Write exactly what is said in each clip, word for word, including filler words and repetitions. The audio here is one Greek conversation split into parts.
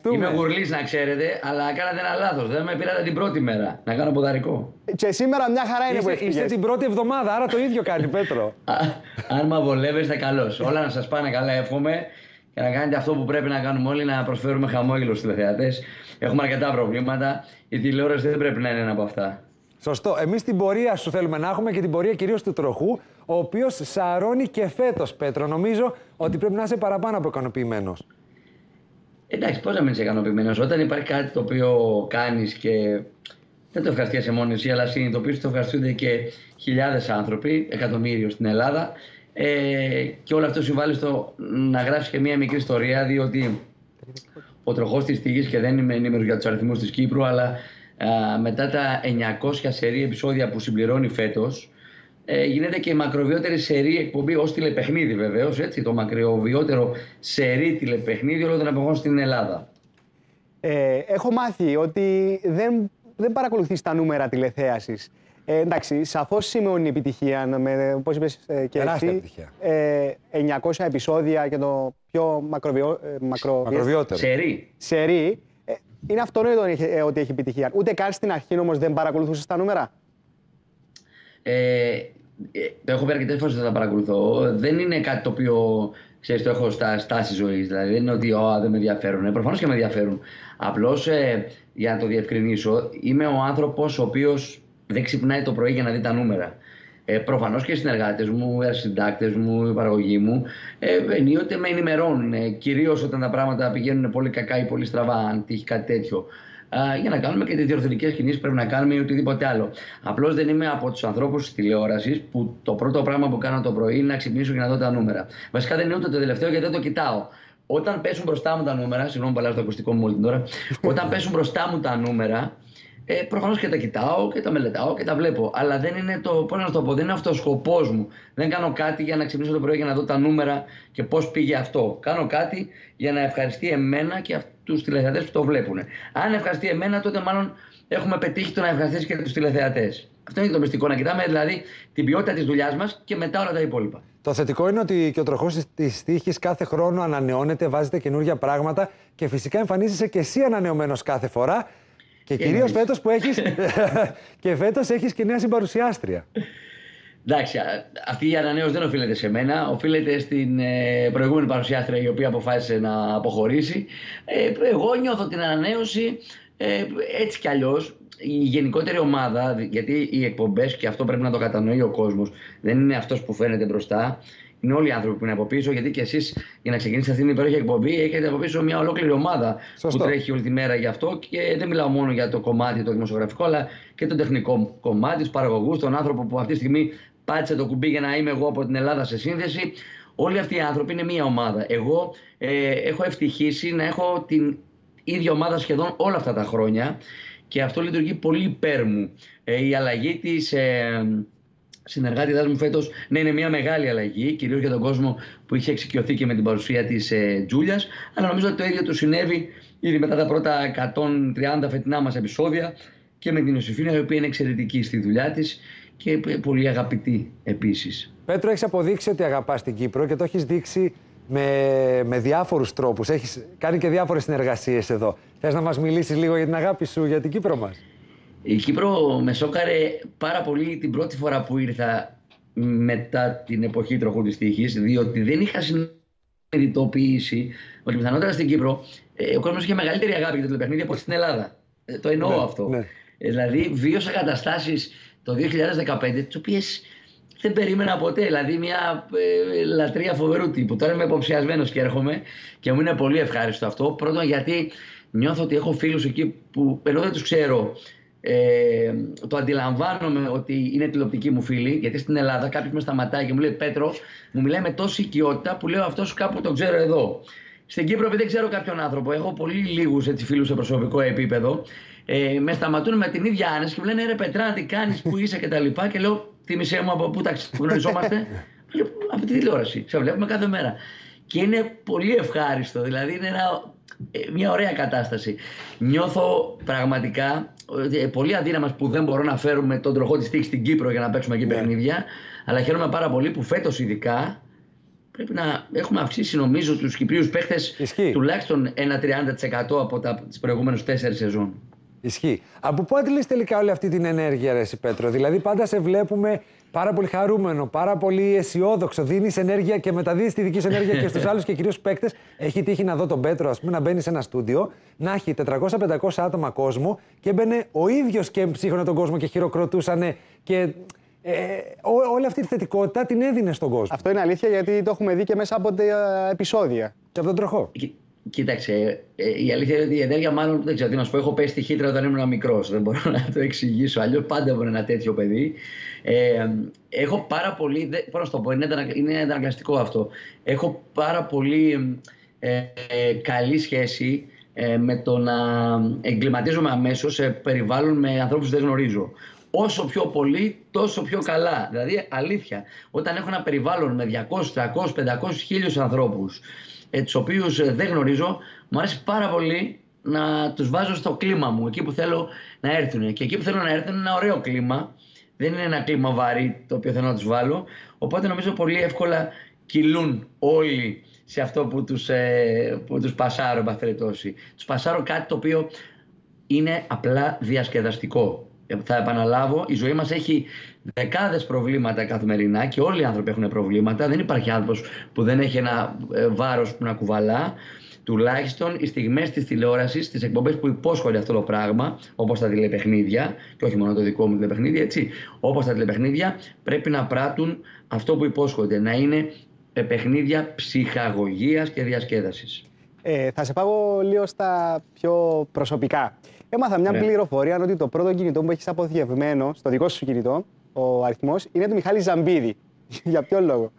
ευχαριστούμε. Είμαι γουρλής, να ξέρετε, αλλά κάνατε ένα λάθος. Δεν με πήρατε την πρώτη μέρα να κάνω ποδαρικό. Και σήμερα μια χαρά είναι είστε, που είστε την πρώτη εβδομάδα, άρα το ίδιο κάνει, Πέτρο. Αν με βολεύεστε, καλώς. Όλα να σας πάνε καλά, εύχομαι. Και να κάνετε αυτό που πρέπει να κάνουμε όλοι, να προσφέρουμε χαμόγελο στους τηλεθεατές. Έχουμε αρκετά προβλήματα. Η τηλεόραση δεν πρέπει να είναι ένα από αυτά. Σωστό. Εμείς την πορεία σου θέλουμε να έχουμε και την πορεία κυρίως του τροχού, ο οποίος σαρώνει και φέτος, Πέτρο. Νομίζω ότι πρέπει να είσαι παραπάνω από ικανοποιημένος. Εντάξει, πώς να μην είσαι ικανοποιημένος, όταν υπάρχει κάτι το οποίο κάνεις και δεν το ευχαριστιέσαι μόνο εσύ, αλλά συνειδητοποιείς ότι το ευχαριστούνται και χιλιάδες άνθρωποι, εκατομμύριο στην Ελλάδα. Ε, και όλο αυτό συμβάλλει στο να γράψει και μία μικρή ιστορία, διότι ο τροχός της τύχης, και δεν είμαι ενήμερος για τους αριθμούς της Κύπρου, αλλά α, μετά τα εννιακόσια σερί επεισόδια που συμπληρώνει φέτος, ε, γίνεται και η μακροβιότερη σερί εκπομπή ως τηλεπαιχνίδι, βεβαίως, έτσι, το μακροβιότερο σερί τηλεπαιχνίδι όλων των εποχών στην Ελλάδα. Ε, έχω μάθει ότι δεν, δεν παρακολουθείς τα νούμερα τηλεθέασης. Ε, εντάξει, σαφώς σημαίνει επιτυχία, με, πώς είπες ε, και εσύ, ε, εννιακόσια επεισόδια και το πιο μακροβιό, ε, μακρο, μακροβιότερο. Σερί. Σερί. Ε, είναι αυτονόητο ε, ότι έχει επιτυχία. Ούτε καν στην αρχή όμως δεν παρακολουθούσες τα νούμερα. Ε, το έχω πει αρκετές φορές ότι θα τα παρακολουθώ. Δεν είναι κάτι το οποίο, ξέρεις, το έχω στα στάση ζωής. Δηλαδή δεν είναι ότι oh, δεν με ενδιαφέρουν. Ε, προφανώς και με ενδιαφέρουν. Απλώς, ε, για να το διευκρινίσω, είμαι ο άνθρωπος ο οποίος δεν ξυπνάει το πρωί για να δει τα νούμερα. Ε, προφανώς και οι συνεργάτες μου, οι συντάκτες μου, η παραγωγή μου, ε, ενίοτε με ενημερώνουν. Ε, κυρίως όταν τα πράγματα πηγαίνουν πολύ κακά ή πολύ στραβά, αν τύχει κάτι τέτοιο. Ε, για να κάνουμε και τις διορθωτικές κινήσεις που πρέπει να κάνουμε ή οτιδήποτε άλλο. Απλώς δεν είμαι από τους ανθρώπους της τηλεόρασης που το πρώτο πράγμα που κάνω το πρωί είναι να ξυπνήσω και να δω τα νούμερα. Βασικά δεν είναι ούτε το τελευταίο γιατί δεν το κοιτάω. Όταν πέσουν μπροστά μου τα νούμερα, συγγνώμη που αλλάζω το ακουστικό μου όλη την ώρα, όταν πέσουν μπροστά μου τα νούμερα. Ε, προφανώς και τα κοιτάω και τα μελετάω και τα βλέπω. Αλλά δεν είναι το, πώς να το πω, δεν είναι αυτό ο σκοπός μου. Δεν κάνω κάτι για να ξυπνήσω το πρωί για να δω τα νούμερα και πώς πήγε αυτό. Κάνω κάτι για να ευχαριστεί εμένα και τους τηλεθεατές που το βλέπουν. Αν ευχαριστεί εμένα, τότε μάλλον έχουμε πετύχει το να ευχαριστήσει και τους τηλεθεατές. Αυτό είναι το μυστικό. Να κοιτάμε δηλαδή την ποιότητα της δουλειάς μας και μετά όλα τα υπόλοιπα. Το θετικό είναι ότι και ο τροχός της τύχης κάθε χρόνο ανανεώνεται, βάζετε καινούργια πράγματα και φυσικά εμφανίζεσαι και εσύ ανανεωμένος κάθε φορά. Και, και κυρίως φέτος που έχεις, και φέτος έχεις και νέα συμπαρουσιάστρια. Εντάξει, αυτή η ανανέωση δεν οφείλεται σε μένα, οφείλεται στην ε, προηγούμενη παρουσιάστρια η οποία αποφάσισε να αποχωρήσει. Ε, εγώ νιώθω την ανανέωση ε, έτσι κι αλλιώς. Η γενικότερη ομάδα, γιατί οι εκπομπές, και αυτό πρέπει να το κατανοεί ο κόσμος, δεν είναι αυτός που φαίνεται μπροστά. Είναι όλοι οι άνθρωποι που είναι από πίσω, γιατί και εσείς για να ξεκινήσετε αυτήν την υπέροχη εκπομπή έχετε από πίσω μια ολόκληρη ομάδα. Σωστό. Που τρέχει όλη τη μέρα γι' αυτό. Και δεν μιλάω μόνο για το κομμάτι το δημοσιογραφικό, αλλά και το τεχνικό κομμάτι, του παραγωγού, τον άνθρωπο που αυτή τη στιγμή πάτησε το κουμπί για να είμαι εγώ από την Ελλάδα σε σύνδεση. Όλοι αυτοί οι άνθρωποι είναι μια ομάδα. Εγώ ε, έχω ευτυχήσει να έχω την ίδια ομάδα σχεδόν όλα αυτά τα χρόνια και αυτό λειτουργεί πολύ υπέρ μου. Ε, η αλλαγή της. Ε, συνεργάτητάς μου φέτος, ναι, είναι μια μεγάλη αλλαγή, κυρίως για τον κόσμο που είχε εξοικειωθεί και με την παρουσία της ε, Τζούλιας, αλλά νομίζω ότι το ίδιο του συνέβη ήδη μετά τα πρώτα εκατόν τριάντα φετινά μας επεισόδια και με την Ιωσήφινα, η οποία είναι εξαιρετική στη δουλειά της και πολύ αγαπητή επίσης. Πέτρο, έχεις αποδείξει ότι αγαπάς την Κύπρο και το έχεις δείξει με, με διάφορους τρόπους. Έχεις κάνει και διάφορες συνεργασίες εδώ. Θες να μας μιλήσεις λίγο για την αγάπη σου για την Κύπρο μας? Η Κύπρο με σόκαρε πάρα πολύ την πρώτη φορά που ήρθα μετά την εποχή τροχού της τύχης, διότι δεν είχα συνειδητοποιήσει ότι πιθανότερα στην Κύπρο ο κόσμος είχε μεγαλύτερη αγάπη για το τηλεπαιχνίδι από στην Ελλάδα. Το εννοώ, ναι, αυτό. Ναι. Δηλαδή βίωσα καταστάσεις το δύο χιλιάδες δεκαπέντε, τις οποίες δεν περίμενα ποτέ. Δηλαδή μια ε, λατρεία φοβερού τύπου. Τώρα είμαι υποψιασμένος και έρχομαι και μου είναι πολύ ευχάριστο αυτό. Πρώτον γιατί νιώθω ότι έχω φίλους εκεί που ενώ δεν τους ξέρω, Ε, το αντιλαμβάνομαι ότι είναι τηλεοπτικοί μου φίλοι, γιατί στην Ελλάδα κάποιος με σταματάει και μου λέει Πέτρο, μου μιλάει με τόση οικειότητα που λέω αυτός κάπου τον ξέρω εδώ. Στην Κύπρο, επειδή δεν ξέρω κάποιον άνθρωπο, έχω πολύ λίγους έτσι, φίλους σε προσωπικό επίπεδο, ε, με σταματούν με την ίδια άνεση και μου λένε ρε Πετρά, τι κάνεις, πού είσαι κτλ. Και, και λέω, θύμισέ μου από πού τα γνωριζόμαστε. Από τη τηλεόραση, σε βλέπουμε κάθε μέρα. Και είναι πολύ ευχάριστο, δηλαδή είναι ένα, μια ωραία κατάσταση. Νιώθω πραγματικά πολύ αδύναμας που δεν μπορώ να φέρουμε τον τροχό της τύχης στην Κύπρο για να παίξουμε εκεί yeah. παιχνίδια. Αλλά χαίρομαι πάρα πολύ που φέτος ειδικά πρέπει να έχουμε αυξήσει, νομίζω, τους Κυπρίους παίχτες τουλάχιστον ένα τριάντα τοις εκατό από τις προηγούμενες τέσσερις σεζόν. Ισχύει. Από πού αντιλείς τελικά όλη αυτή την ενέργεια, ρε εσύ, Πέτρο? Δηλαδή, πάντα σε βλέπουμε πάρα πολύ χαρούμενο, πάρα πολύ αισιόδοξο. Δίνεις ενέργεια και μεταδίδεις τη δική σου ενέργεια και στους άλλους και κυρίως παίκτες. Έχει τύχει να δω τον Πέτρο, ας πούμε, να μπαίνει σε ένα στούντιο, να έχει τετρακόσια με πεντακόσια άτομα κόσμο και έμπαινε ο ίδιος και ψύχρωνε τον κόσμο και χειροκροτούσανε. Και ε, ό, όλη αυτή τη θετικότητα την έδινε στον κόσμο. Αυτό είναι αλήθεια, γιατί το έχουμε δει και μέσα από τα επεισόδια. Και από τον τροχό. Κοίταξε, η αλήθεια είναι ότι η ενέργεια, μάλλον δεν ξέρω τι να σου πω. Έχω πέσει στη χύτρα όταν ήμουν μικρός. Δεν μπορώ να το εξηγήσω. Αλλιώς πάντα ήμουν ένα τέτοιο παιδί. Ε, έχω πάρα πολύ. Πώς να σου το πω, είναι αναγκαστικό αυτό. Έχω πάρα πολύ ε, ε, καλή σχέση ε, με το να εγκληματίζομαι αμέσως σε περιβάλλον με ανθρώπους που δεν γνωρίζω. Όσο πιο πολύ, τόσο πιο καλά. Δηλαδή, αλήθεια, όταν έχω ένα περιβάλλον με διακόσιους, τριακόσιους, πεντακόσιους, χίλιους ανθρώπους, ε, τους οποίους δεν γνωρίζω, μου αρέσει πάρα πολύ να τους βάζω στο κλίμα μου, εκεί που θέλω να έρθουν. Και εκεί που θέλω να έρθουν είναι ένα ωραίο κλίμα, δεν είναι ένα κλίμα βαρύ το οποίο θέλω να τους βάλω. Οπότε νομίζω πολύ εύκολα κυλούν όλοι σε αυτό που τους, ε, που τους πασάρω, εν πάση περιπτώσει. Τους πασάρω κάτι το οποίο είναι απλά διασκεδαστικό. Θα επαναλάβω, η ζωή μας έχει δεκάδες προβλήματα καθημερινά και όλοι οι άνθρωποι έχουν προβλήματα. Δεν υπάρχει άνθρωπος που δεν έχει ένα βάρος που να κουβαλά. Τουλάχιστον οι στιγμές της τηλεόρασης, τις εκπομπές που υπόσχονται αυτό το πράγμα, όπως τα τηλεπαιχνίδια, και όχι μόνο το δικό μου τηλεπαιχνίδι, έτσι, όπως τα τηλεπαιχνίδια, πρέπει να πράττουν αυτό που υπόσχονται, να είναι παιχνίδια ψυχαγωγίας και διασκέδασης. Ε, θα σε πάω λίγο στα πιο προσωπικά. Έμαθα μια yeah. πληροφορία ότι το πρώτο κινητό που έχεις αποθηκευμένο στο δικό σου κινητό, ο αριθμός, είναι του Μιχάλη Ζαμπίδη. Για ποιο λόγο?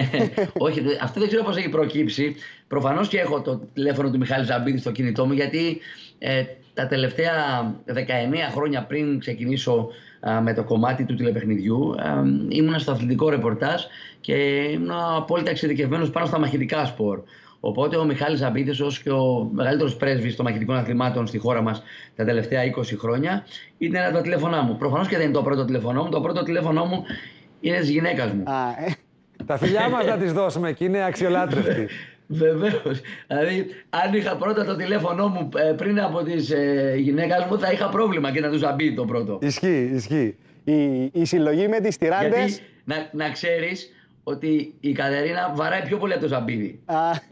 Όχι, αυτό δεν ξέρω πώς έχει προκύψει. Προφανώς και έχω το τηλέφωνο του Μιχάλη Ζαμπίδη στο κινητό μου, γιατί ε, τα τελευταία δεκαεννέα χρόνια πριν ξεκινήσω α, με το κομμάτι του τηλεπαιχνιδιού, α, ήμουνα στο αθλητικό ρεπορτάζ και ήμουν απόλυτα εξειδικευμένος πάνω στα μαχητικά σπορ. Οπότε ο Μιχάλης Ζαμπίδης, ως και ο μεγαλύτερος πρέσβης των μαχητικών αθλημάτων στη χώρα μας τα τελευταία είκοσι χρόνια, ήταν ένα από τα τηλέφωνά μου. Προφανώς και δεν είναι το πρώτο τηλέφωνό μου. Το πρώτο τηλέφωνό μου είναι της γυναίκας μου. Α, ε. Τα φιλιά μας να τις δώσουμε και είναι αξιολάτρευτοι. Βεβαίως. Δηλαδή, αν είχα πρώτα το τηλέφωνό μου πριν από τις ε, γυναίκας μου, θα είχα πρόβλημα και να τους Ζαμπίδη το πρώτο. Ισχύει, ισχύει. Η, η συλλογή με τις τυράντες. Γιατί, να, να ξέρεις ότι η Κατερίνα βαράει πιο πολύ από το Ζαμπίδη.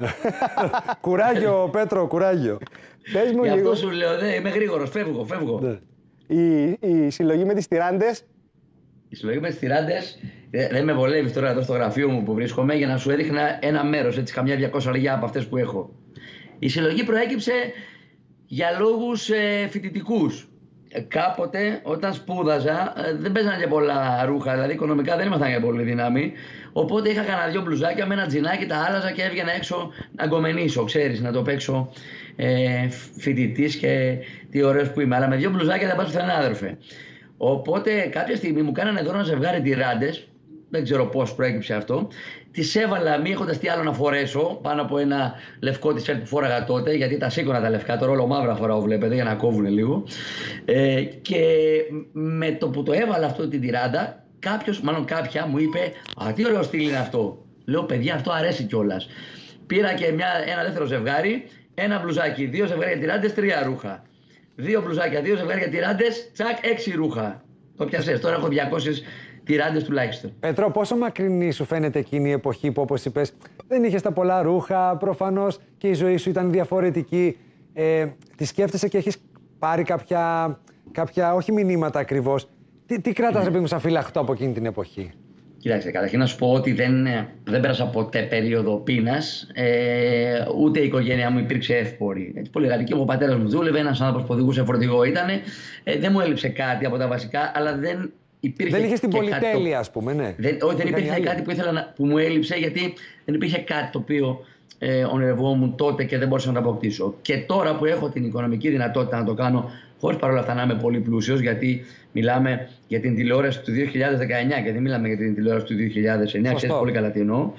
Κουράγιο, Πέτρο, κουράγιο. Πες μου Γι' λίγο. αυτό σου λέω, ναι, είμαι γρήγορος, φεύγω, φεύγω. Ναι. Η, η συλλογή με τις τυράντες. Η συλλογή με τις τυράντες, δεν με βολεύει τώρα εδώ στο γραφείο μου που βρίσκομαι, για να σου έδειχνα ένα μέρος, έτσι, καμιά διακόσια λιγιά από αυτές που έχω. Η συλλογή προέκυψε για λόγους ε, φοιτητικούς. Κάποτε, όταν σπούδαζα, δεν παίζανε και πολλά ρούχα, δηλαδή οικονομικά δεν ήμασταν για πολύ δύναμη. Οπότε είχα κανένα δυο μπλουζάκια με ένα τζινάκι, τα άλλαζα και έβγαινα έξω να γκομενήσω, ξέρεις, να το παίξω ε, φοιτητής και τι ωραίος που είμαι. Αλλά με δύο μπλουζάκια δεν πας πουθενά, αδερφέ. Οπότε κάποια στιγμή μου κάνανε εδώ ένα ζευγάρι τυράντες, δεν ξέρω πώς προέκυψε αυτό. Τις έβαλα μη έχοντας τι άλλο να φορέσω πάνω από ένα λευκό t-shirt που φόραγα τότε, γιατί τα σήκωνα τα λευκά, τώρα όλο μαύρα φοράω, βλέπετε, για να κόβουν λίγο. Ε, και με το που το έβαλα αυτό την τυράντα, κάποιος, μάλλον κάποια, μου είπε «Α, τι ωραίο στυλ είναι αυτό». Λέω «Παιδιά, αυτό αρέσει κιόλας». Πήρα και μια, ένα δεύτερο ζευγάρι, ένα μπλουζάκι, δύο ζευγάρια τυράντες, τρία ρούχα. Δύο μπλουζάκια, δύο ζευγάρια τυράντες, τσακ, έξι ρούχα. Το πιασες, τώρα έχω διακόσιες τυράντες τουλάχιστον. Πέτρο, πόσο μακρινή σου φαίνεται εκείνη η εποχή που, όπως είπες, δεν είχες τα πολλά ρούχα, προφανώς και η ζωή σου ήταν διαφορετική. Ε, τη σκέφτεσαι και έχεις πάρει κάποια, κάποια όχι μηνύματα ακριβώς. Τι, τι κράτας, ρε παιδί μου, σαν φυλαχτό από εκείνη την εποχή? Κοιτάξτε, καταρχήν να σου πω ότι δεν, δεν πέρασα ποτέ περίοδο πείνας, ε, ούτε η οικογένειά μου υπήρξε εύπορη. Έτσι, πολύ γαλλική, ο πατέρας μου δούλευε, ένας άνθρωπος που οδηγούσε φορτηγό ήταν. Ε, δεν μου έλειψε κάτι από τα βασικά, αλλά δεν υπήρχε. Δεν είχες την πολυτέλεια, το... ας πούμε, ναι. Δεν, όχι, δεν υπήρχε κάτι που, ήθελα να, που μου έλειψε, γιατί δεν υπήρχε κάτι το οποίο ε, ονειρευόμουν τότε και δεν μπορούσα να το αποκτήσω. Και τώρα που έχω την οικονομική δυνατότητα να το κάνω, χωρίς παρόλα αυτά να είμαι πολύ πλούσιος, γιατί μιλάμε για την τηλεόραση του δύο χιλιάδες δεκαεννιά και δεν μιλάμε για την τηλεόραση του δύο χιλιάδες εννιά, ξέρεις πολύ καλά τι εννοώ.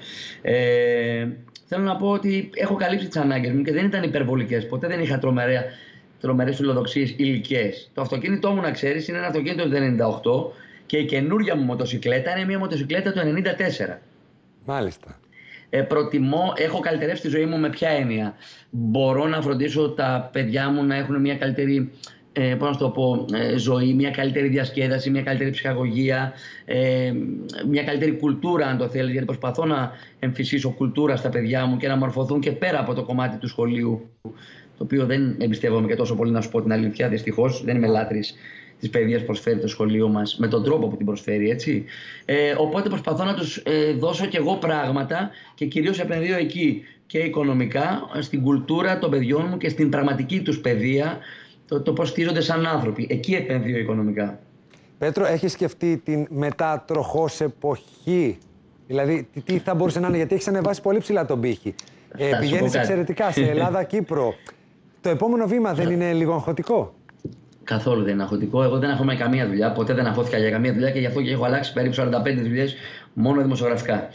Ε, θέλω να πω ότι έχω καλύψει τις ανάγκες μου και δεν ήταν υπερβολικές. Ποτέ δεν είχα τρομερές φιλοδοξίες υλικές. Το αυτοκίνητό μου, να ξέρεις, είναι ένα αυτοκίνητο του ενενήντα οκτώ και η καινούργια μου μοτοσυκλέτα είναι μια μοτοσυκλέτα του ενενήντα τέσσερα. Μάλιστα. Ε, προτιμώ, έχω καλυτερεύσει τη ζωή μου με ποια έννοια. Μπορώ να φροντίσω τα παιδιά μου να έχουν μια καλύτερη ε, πώς να το πω, ε, ζωή, μια καλύτερη διασκέδαση, μια καλύτερη ψυχαγωγία, ε, μια καλύτερη κουλτούρα, αν το θέλεις, γιατί προσπαθώ να εμφυσίσω κουλτούρα στα παιδιά μου και να μορφωθούν και πέρα από το κομμάτι του σχολείου, το οποίο δεν εμπιστεύομαι και τόσο πολύ, να σου πω την αλήθεια. Δυστυχώς δεν είμαι λάτρης της παιδείας που προσφέρει το σχολείο μας, με τον τρόπο που την προσφέρει, έτσι. Ε, οπότε προσπαθώ να τους ε, δώσω κι εγώ πράγματα και κυρίως επενδύω εκεί και οικονομικά, στην κουλτούρα των παιδιών μου και στην πραγματική τους παιδεία, το, το πώς στηρίζονται σαν άνθρωποι. Εκεί επενδύω οικονομικά. Πέτρο, έχεις σκεφτεί την μετατροχός εποχή? Δηλαδή, τι, τι θα μπορούσε να είναι, γιατί έχεις ανεβάσει πολύ ψηλά τον πύχη. Ε, πηγαίνεις εξαιρετικά σε Ελλάδα, Κύπρο. Το επόμενο βήμα δεν είναι λίγο αγχωτικό? Καθόλου δεν είναι αγχωτικό. Εγώ δεν έχω με καμία δουλειά. Ποτέ δεν αγχώθηκα για καμία δουλειά και γι' αυτό και έχω αλλάξει περίπου σαράντα πέντε δουλειές μόνο δημοσιογραφικά.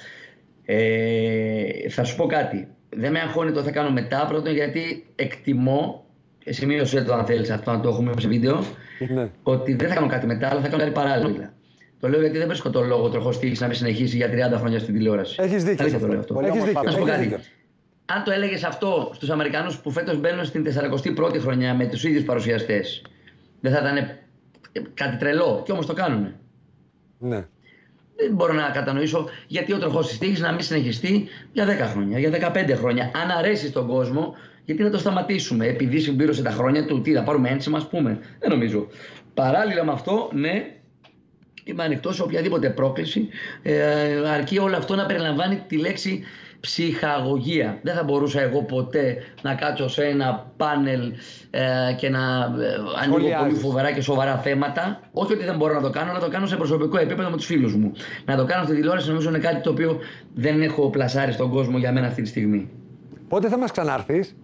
Ε, θα σου πω κάτι. Δεν με αγχώνει το θα κάνω μετά. Πρώτον, γιατί εκτιμώ, σημείωσε το αν θέλεις αυτό να το έχουμε σε βίντεο, ναι, ότι δεν θα κάνω κάτι μετά, αλλά θα κάνω κάτι παράλληλα. Το λέω γιατί δεν βρίσκω τον λόγο τροχός τύχης να μην συνεχίσει για τριάντα χρόνια στην τηλεόραση. Έχεις δίκιο. Αλήθεια το λέω αυτό. Έχεις δίκιο. Να σου πω κάτι. Αν το έλεγες αυτό στους Αμερικανούς που φέτος μπαίνουν στην σαρανταοστή πρώτη χρονιά με τους ίδιους παρουσιαστές, δεν θα ήταν κάτι τρελό? Και όμως το κάνουνε. Ναι. Δεν μπορώ να κατανοήσω γιατί ο τροχός της τύχης να μην συνεχιστεί για δέκα χρόνια, για δεκαπέντε χρόνια. Αν αρέσει στον κόσμο, γιατί να το σταματήσουμε? Επειδή συμπλήρωσε τα χρόνια του, τι θα πάρουμε ένσημα, ας πούμε? Δεν νομίζω. Παράλληλα με αυτό, ναι, είμαι ανοιχτός σε οποιαδήποτε πρόκληση, ε, αρκεί όλο αυτό να περιλαμβάνει τη λέξη ψυχαγωγία. Δεν θα μπορούσα εγώ ποτέ να κάτσω σε ένα πάνελ ε, και να ε, ανοίγω πολύ φοβερά και σοβαρά θέματα. Όχι ότι δεν μπορώ να το κάνω, να το κάνω σε προσωπικό επίπεδο με τους φίλους μου. Να το κάνω στη τηλεόραση νομίζω είναι κάτι το οποίο δεν έχω πλασάρει στον κόσμο για μένα αυτή τη στιγμή. Πότε θα μας ξανάρθεις?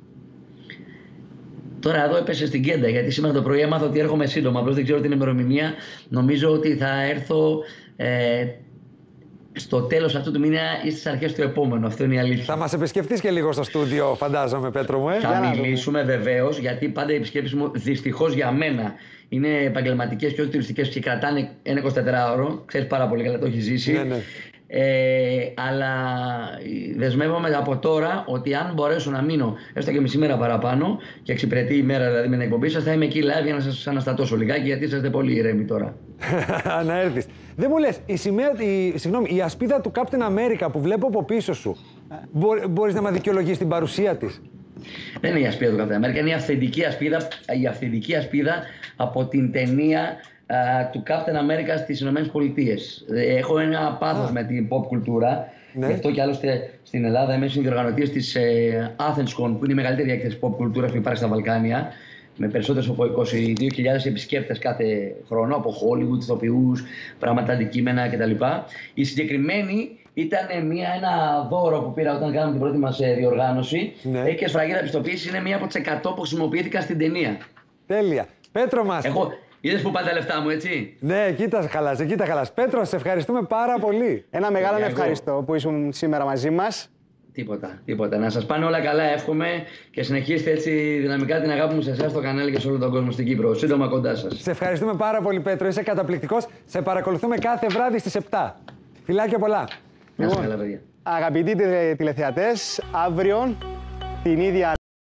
Τώρα εδώ έπεσε στην κέντα, γιατί σήμερα το πρωί έμαθα ότι έρχομαι σύντομα. Απλώς δεν ξέρω την ημερομηνία. Νομίζω ότι θα έρθω ε, στο τέλος αυτού του μήνα ή στις αρχές του επόμενου. Αυτό είναι η αλήθεια. Θα μας επισκεφτείς και λίγο στο στούντιο, φαντάζομαι, Πέτρο μου. Ε? Θα μιλήσουμε βεβαίως, γιατί πάντα οι επισκέψεις μου δυστυχώς για μένα είναι επαγγελματικές και όχι τουριστικές και κρατάνε ένα εικοσιτετράωρο. Ξέρεις πάρα πολύ καλά, το έχεις ζήσει. Ναι, ναι. Ε, αλλά δεσμεύομαι από τώρα ότι αν μπορέσω να μείνω έστω και μισή μέρα παραπάνω και εξυπηρετεί η μέρα δηλαδή με την εκπομπή σας, θα είμαι εκεί live για να σας αναστατώσω λιγάκι, γιατί είσαστε πολύ ηρέμοι τώρα. Να έρθεις. Δεν μου λες, η, σημαία, η, συγγνώμη, η ασπίδα του Captain America που βλέπω από πίσω σου, μπο, μπορείς να με δικαιολογείς την παρουσία της? Δεν είναι η ασπίδα του Captain America, είναι η αυθεντική ασπίδα, η αυθεντική ασπίδα από την ταινία του Captain America στις Ηνωμένες Πολιτείες. Έχω ένα πάθος ah. με την pop κουλτούρα. Ναι. Γι' αυτό και άλλωστε στην Ελλάδα είμαι συνδιοργανωτής της ε, AthensCon, που είναι η μεγαλύτερη έκθεση pop κουλτούρας που υπάρχει στα Βαλκάνια, με περισσότερες από είκοσι δύο χιλιάδες επισκέπτες κάθε χρόνο, από Hollywood, ηθοποιούς, πράγματα, αντικείμενα κτλ. Η συγκεκριμένη ήταν μια, ένα δώρο που πήρα όταν κάναμε την πρώτη μας ε, διοργάνωση. Ναι. Έχει και σφραγίδα πιστοποίηση, είναι μία από τις εκατό που χρησιμοποιήθηκαν στην ταινία. Τέλεια. Πέτρο μας. Έχω... Είδες που πάνε τα λεφτά μου, έτσι. Ναι, κοίτα χαλάς, κοίτα χαλάς. Πέτρο, σε ευχαριστούμε πάρα πολύ. Ένα μεγάλο ευχαριστώ που ήσουν σήμερα μαζί μας. Τίποτα, τίποτα. Να σας πάνε όλα καλά, εύχομαι, και συνεχίστε έτσι δυναμικά την αγάπη μου σε εσάς στο κανάλι και σε όλο τον κόσμο στην Κύπρο. Σύντομα κοντά σας. Σε ευχαριστούμε πάρα πολύ, Πέτρο. Είσαι καταπληκτικός. Σε παρακολουθούμε κάθε βράδυ στις επτά. Φιλάκια πολλά. Να είστε καλά, παιδιά. Αγαπητοί τηλεθεατές, αύριο την ίδια